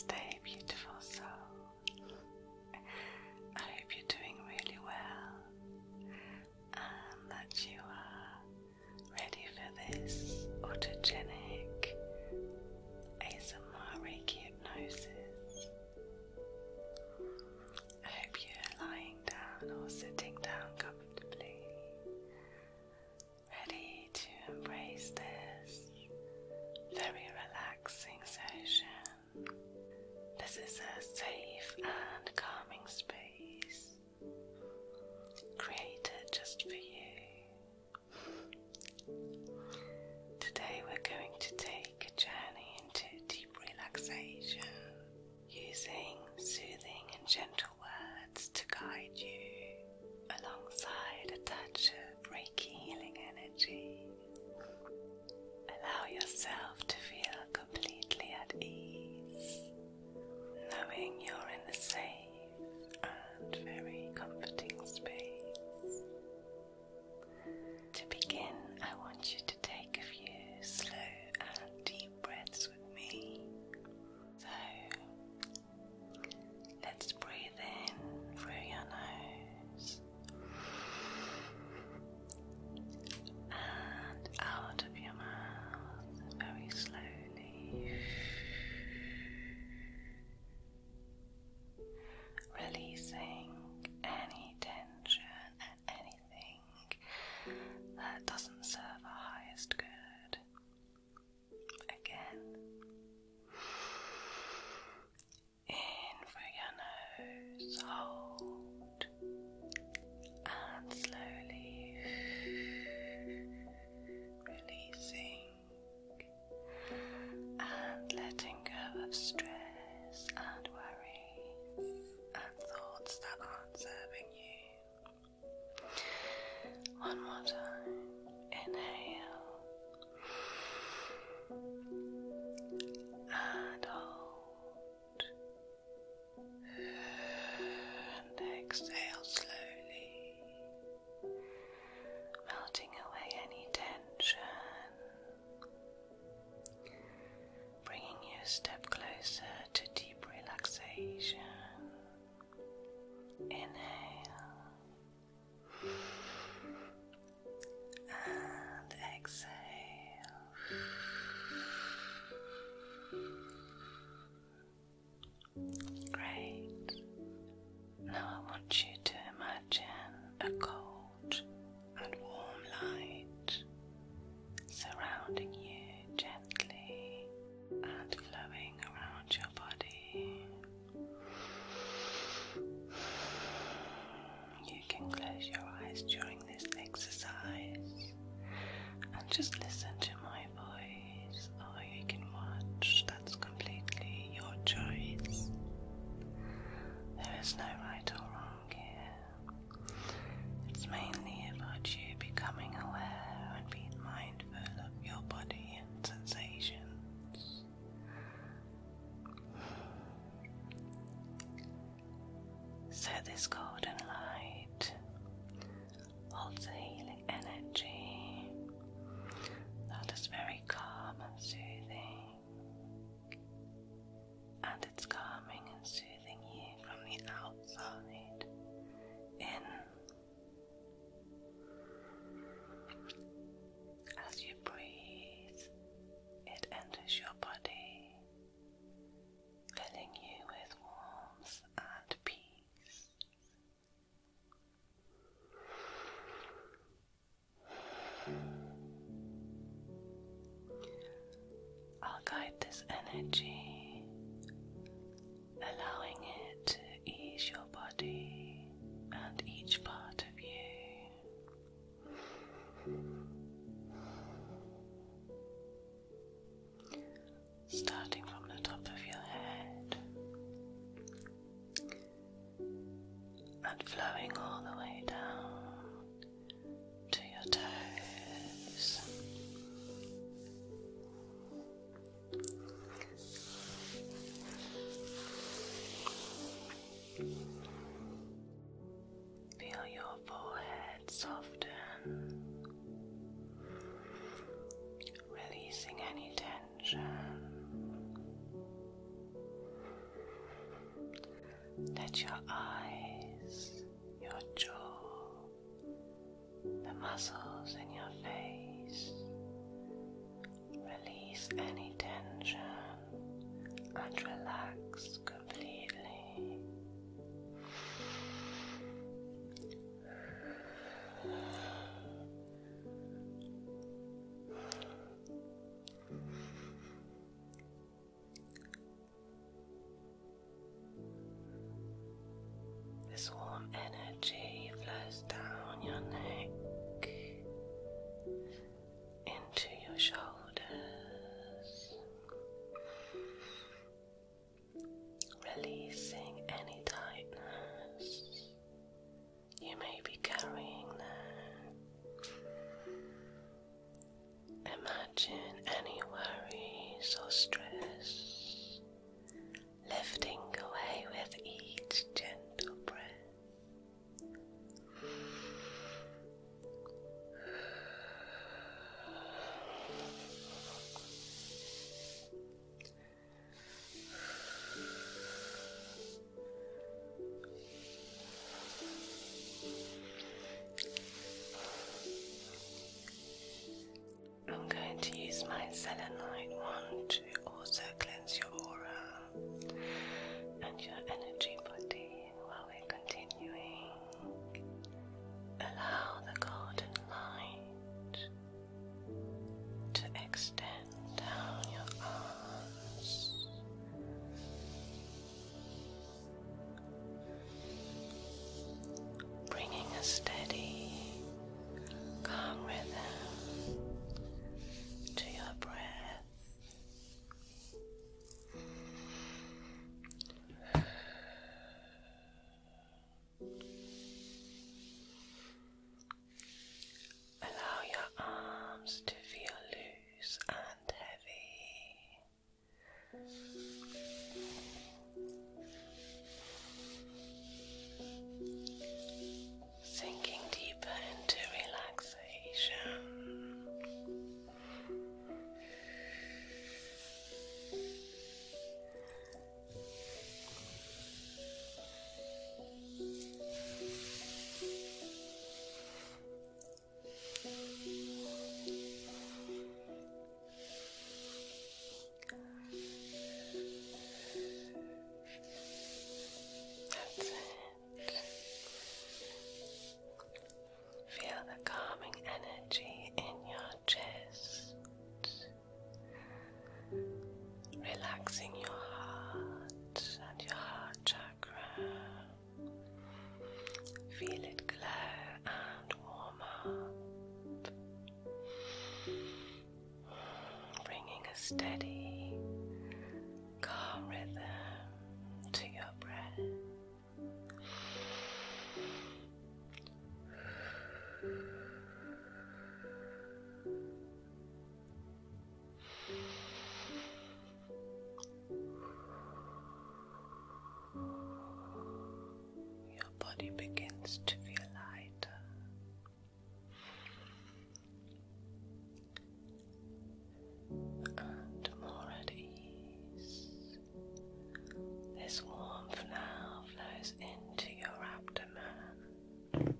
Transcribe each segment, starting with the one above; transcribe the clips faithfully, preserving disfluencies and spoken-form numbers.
Namaste, beautiful soul. I hope you're doing really well and that you are ready for this autogenic A S M R Reiki hypnosis. I hope you're lying down or sitting down comfortably, ready to embrace this very relaxing session. This is a safe and calming space created just for you. Today we're going to take a journey into deep relaxation using soothing and gentle words to guide you alongside a touch of Reiki healing energy. Allow yourself to feel completely at ease, knowing you're in the safe and very comforting space. To begin, I want you to take a few slow and deep breaths with me. So, let's breathe in through your nose and out of your mouth very slowly, releasing any tension and anything that doesn't serve our highest good. Again, in through your nose, hold, and slowly releasing and letting go of stress and worries and thoughts that aren't serving you. One more time. Inhale and hold, and exhale slowly, melting away any tension, bringing you a step closer to deep relaxation. Inhale and exhale. Great. Now I want you to imagine a cold and warm light surrounding you gently and flowing around your body. You can close your eyes during this exercise and just listen to my voice, or you can watch. That's completely your choice. There is no right or wrong here. It's mainly about you becoming aware and being mindful of your body and sensations. So this golden light holds a healing energy that is very calm and soothing, and it's calming and soothing you from the outside in. As you breathe, it enters your body, filling you with warmth and peace. I'll guide this energy, allowing it to ease your body and each part of you. Starting from the top of your head and flowing all the way down to your toes. Feel your forehead soften, releasing any tension. inside your eyes, your jaw, the muscles in your face. Release any tension and relax completely. This warm energy flows down your neck into your shoulders, releasing any tightness you may be carrying there. Imagine any worries or stress lifting away with each gentle breath. I'm going to use my selenite wand to also cleanse your aura and your energy body while we're continuing. Allow the golden light to extend down your arms, bringing a steady, calm rhythm to your breath. Allow your arms to feel loose and heavy. Sinking deeper into relaxation. That's it. Feel the calming energy in your chest, relaxing your heart and your heart chakra. Feel it glow and warm up, bringing a steady, calm rhythm to your breath. Your body begins to feel lighter. And more at ease. This warmth now flows into your abdomen.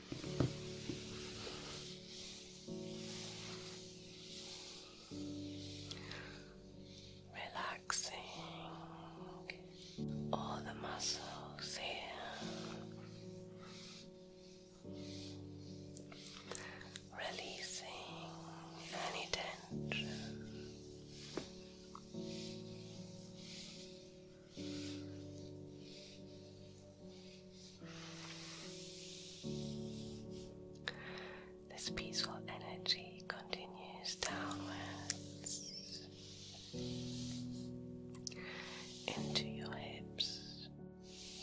Relaxing all the muscles here. Releasing any tension. This peaceful energy continues downwards into your hips,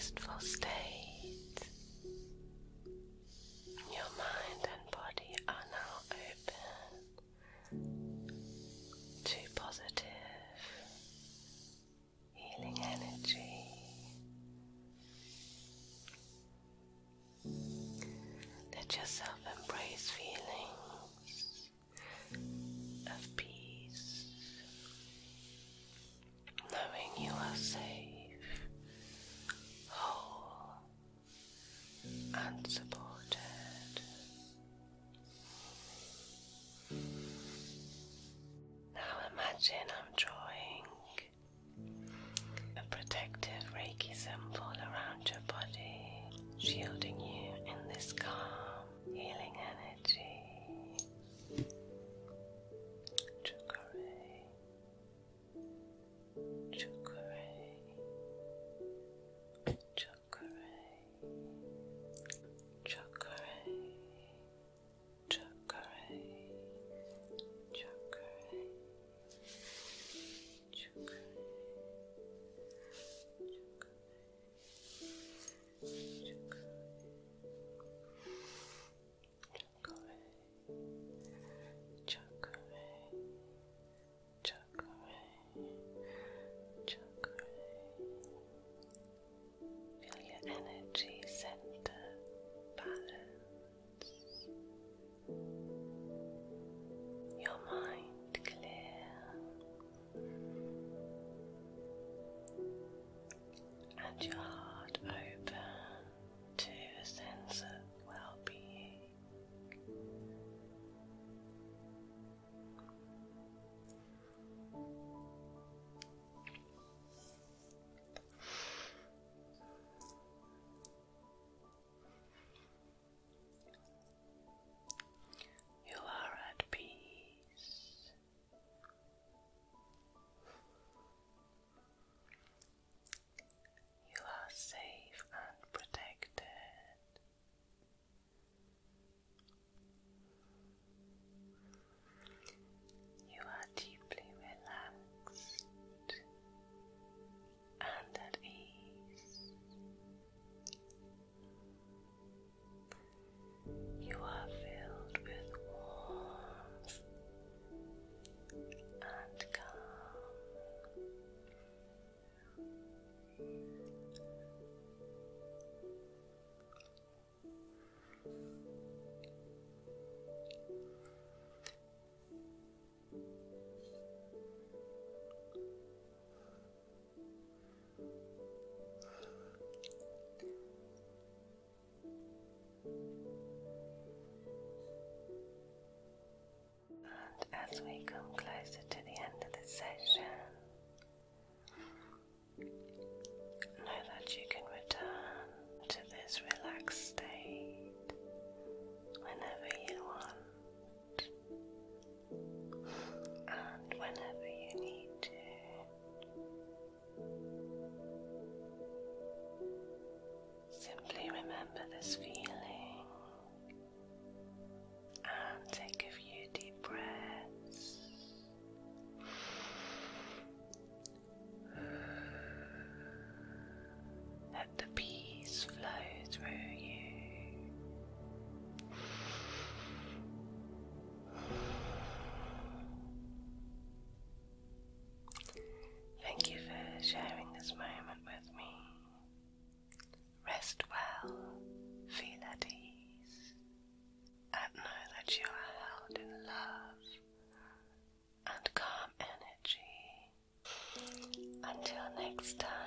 restful state. Your mind and body are now open to positive, healing energy. Let yourself embrace feelings of peace, knowing you are safe, whole, and supported. Now imagine I'm drawing a protective Reiki symbol around your body, shielding you in this calm, healing energy. Chukare, chukare, chukare, chukare, chukare, chukare, chukare. Energy center balance, your mind clear, and your heart open to a sense of well-being. You are at peace. You are safe and protected. You are deeply relaxed and at ease. You are filled with warmth and calm. And as we come closer to the end of the session, know that you can return to this relaxed state whenever you want and whenever you need to. Simply remember this feeling and take a few deep breaths. Let the peace flow through you. Thank you for sharing this moment with me. Rest well, feel at ease, and know that you are held in love and calm energy. Until next time.